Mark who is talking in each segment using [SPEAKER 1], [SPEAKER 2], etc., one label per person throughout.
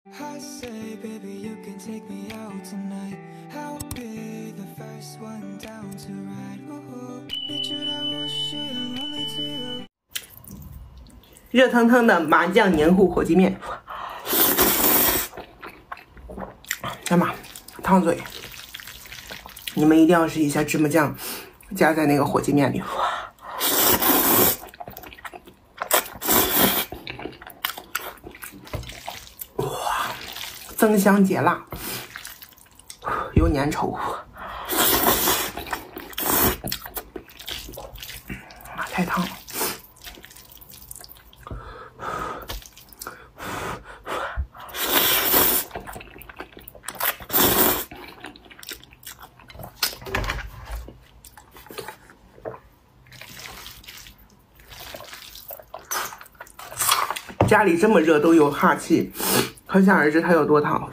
[SPEAKER 1] I say, baby, you can take me out tonight. I'll be the first one down to ride. Ooh, 你知道我是 only to you.
[SPEAKER 2] 热腾腾的麻酱黏糊火鸡面，干嘛？烫嘴！你们一定要试一下芝麻酱加在那个火鸡面里，哇，增香解辣，又粘稠，太烫了。 家里这么热都有哈气，可想而知它有多烫。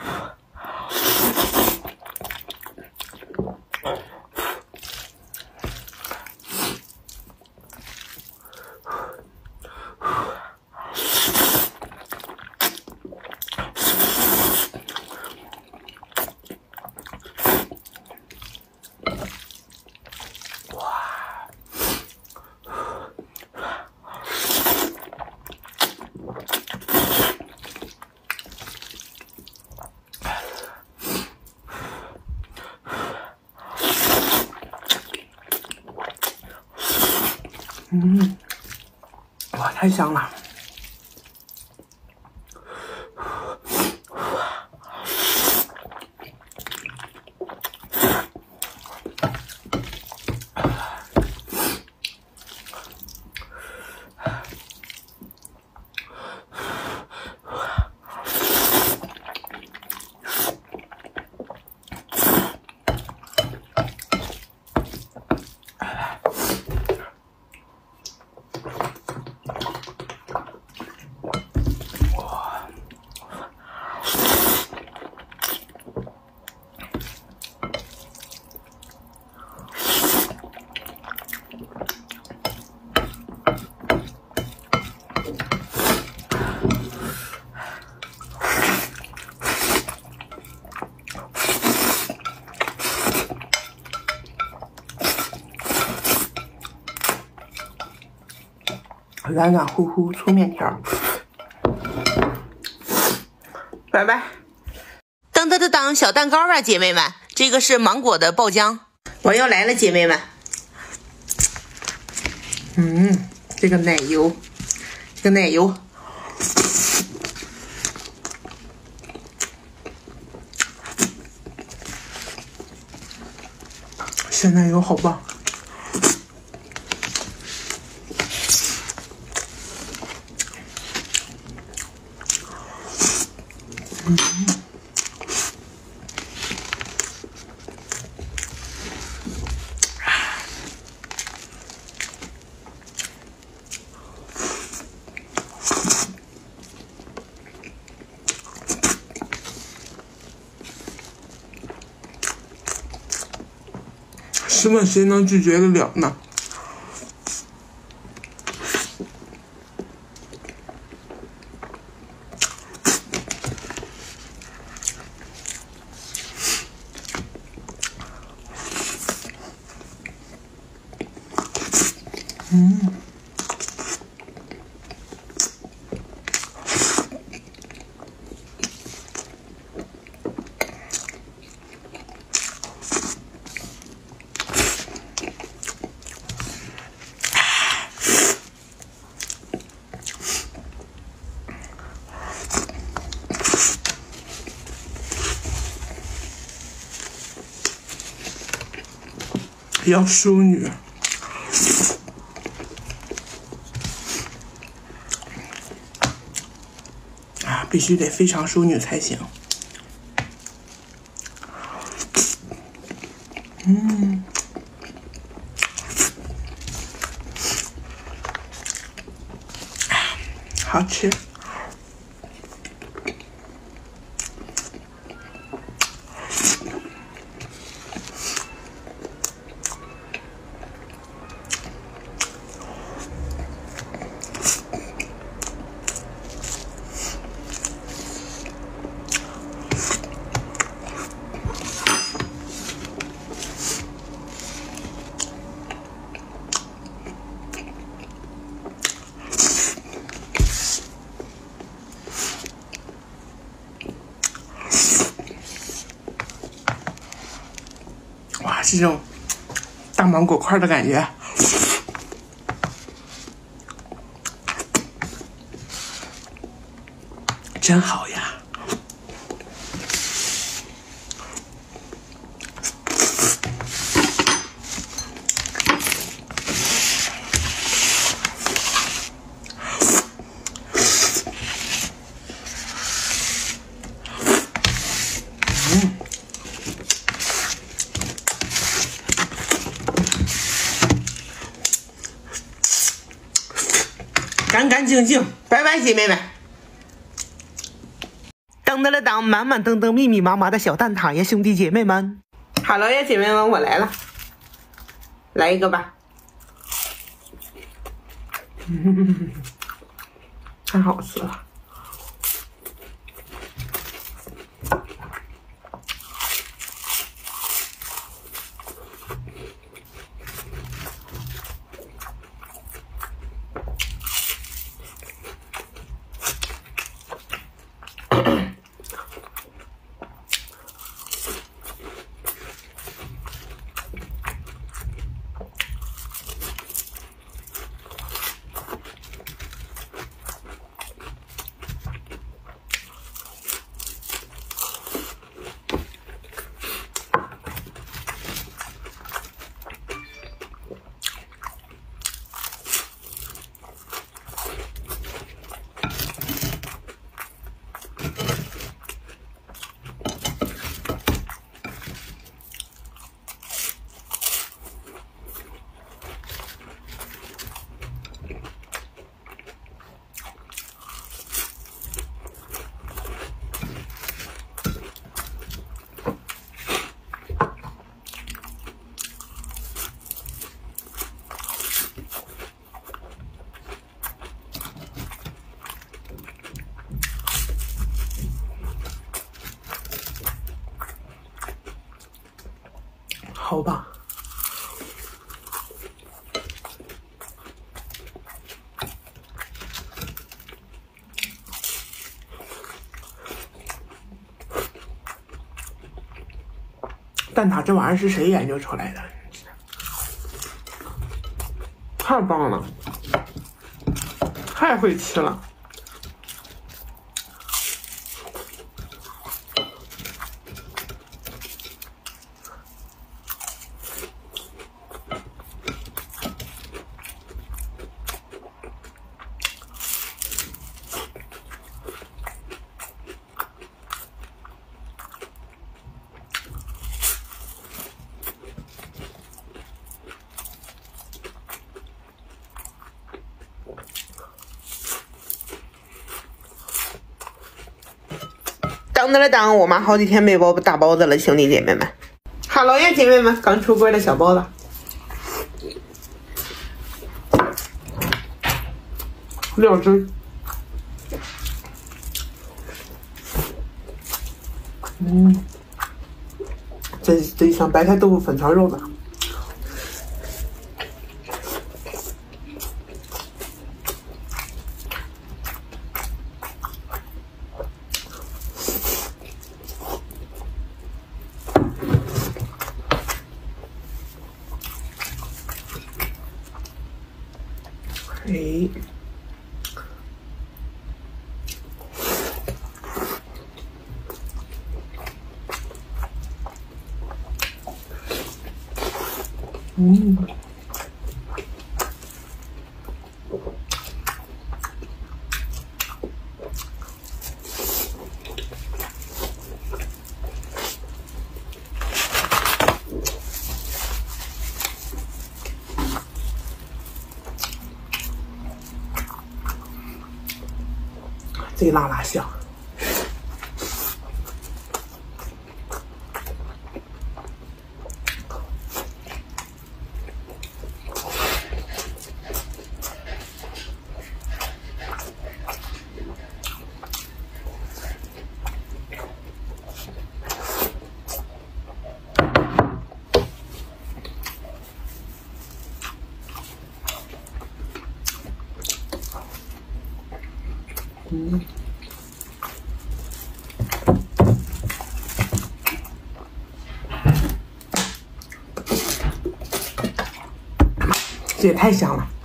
[SPEAKER 2] 哇，太香了！软软乎乎粗面条，拜拜！当当当当，小蛋糕啊，姐妹们，这个是芒果的爆浆，我又来了，姐妹们。这个奶油，鲜奶油好棒。 试问谁能拒绝得了呢？要淑女，必须得非常淑女才行。好吃。
[SPEAKER 3] 是这种大芒果块的感觉，真好呀！干干净净，拜拜，姐妹们。
[SPEAKER 2] 当当了当，满满登登，密密麻麻的小蛋挞呀，兄弟姐妹们。好了呀，姐妹们，我来了，来一个吧。太好吃了。好吧，蛋挞这玩意儿是谁研究出来的？太棒了，太会吃了。当当了当，我妈好几天没包大包子了，兄弟姐妹们。好了呀，姐妹们，刚出锅的小包子，料汁，真像白菜豆腐粉条肉呢。哎，贼辣辣香。
[SPEAKER 3] 这也太香了。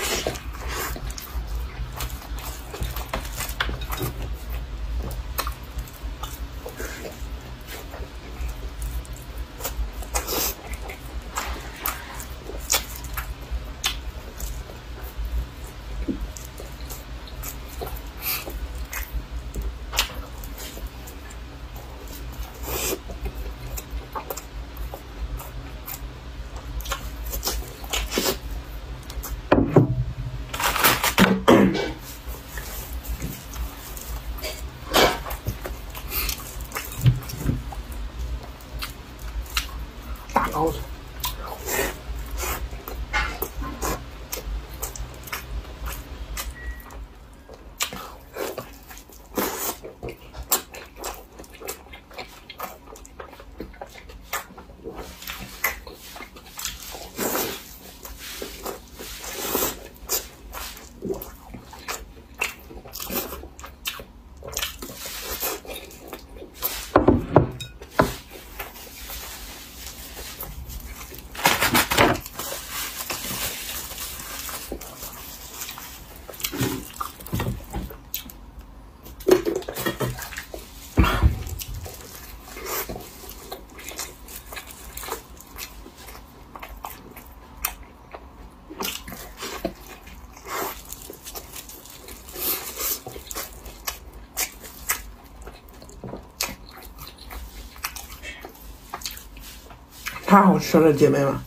[SPEAKER 3] 大包子。太好吃了，姐妹们！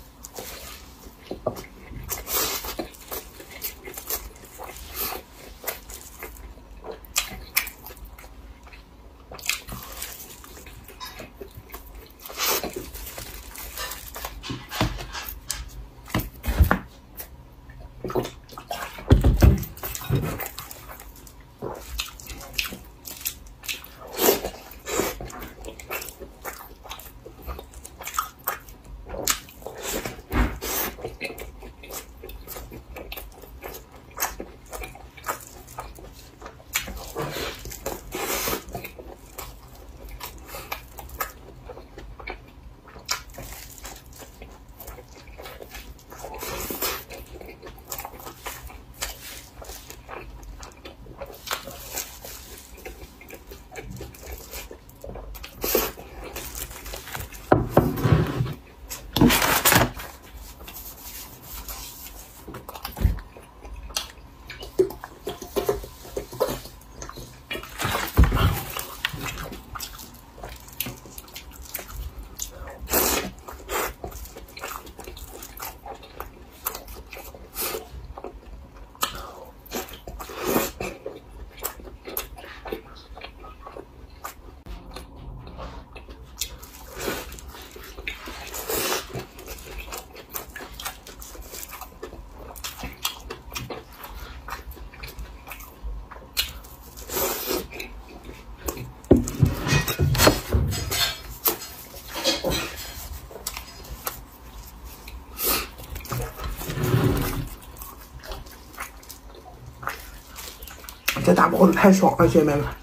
[SPEAKER 3] 这大包子太爽了，姐妹们！